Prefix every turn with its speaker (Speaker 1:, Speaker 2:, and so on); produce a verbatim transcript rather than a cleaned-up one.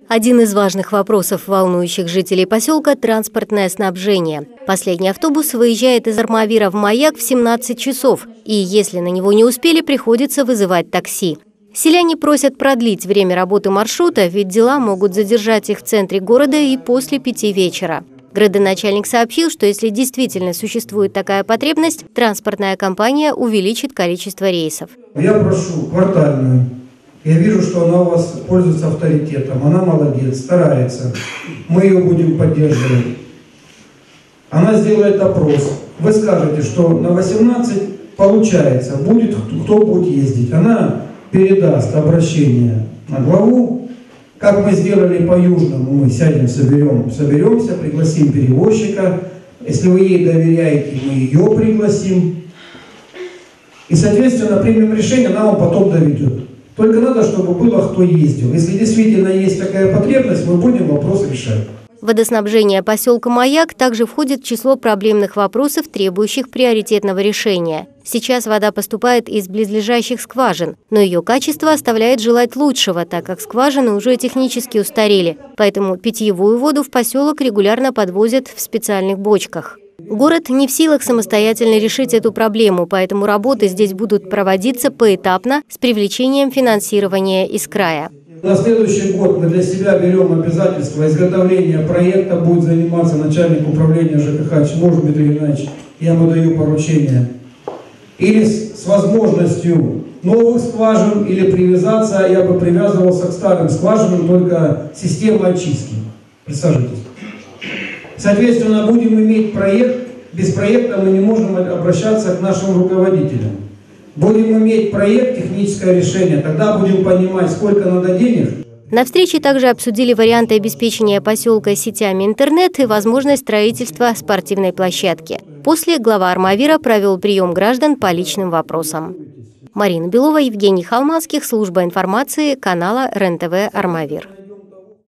Speaker 1: Один из важных вопросов, волнующих жителей поселка – транспортное снабжение. Последний автобус выезжает из Армавира в Маяк в семнадцать часов, и если на него не успели, приходится вызывать такси. Селяне просят продлить время работы маршрута, ведь дела могут задержать их в центре города и после пяти вечера. Градоначальник сообщил, что если действительно существует такая потребность, транспортная компания увеличит количество рейсов.
Speaker 2: Я прошу квартальную. Я вижу, что она у вас пользуется авторитетом. Она молодец, старается. Мы ее будем поддерживать. Она сделает опрос. Вы скажете, что на восемнадцать получается, будет кто будет ездить. Она передаст обращение на главу. Как мы сделали по Южному, мы сядем, соберем, соберемся, пригласим перевозчика. Если вы ей доверяете, мы ее пригласим. И, соответственно, примем решение, она вам потом доведет. Только надо, чтобы было кто ездил. Если действительно есть такая потребность, мы будем вопрос решать.
Speaker 1: Водоснабжение поселка Маяк также входит в число проблемных вопросов, требующих приоритетного решения. Сейчас вода поступает из близлежащих скважин, но ее качество оставляет желать лучшего, так как скважины уже технически устарели. Поэтому питьевую воду в поселок регулярно подвозят в специальных бочках. Город не в силах самостоятельно решить эту проблему, поэтому работы здесь будут проводиться поэтапно с привлечением финансирования из края.
Speaker 2: На следующий год мы для себя берем обязательство изготовления проекта, будет заниматься начальник управления ЖКХ Чмож Дмитрий Иванович, я ему даю поручение. Или с, с возможностью новых скважин, или привязаться, я бы привязывался к старым скважинам, только система очистки. Присаживайтесь. Соответственно, будем иметь проект, без проекта мы не можем обращаться к нашим руководителям. Будем иметь проект, техническое решение, тогда будем понимать, сколько надо денег.
Speaker 1: На встрече также обсудили варианты обеспечения поселка сетями интернет и возможность строительства спортивной площадки. После глава Армавира провел прием граждан по личным вопросам. Марина Белова, Евгений Холманских, служба информации канала РЕН-ТВ Армавир.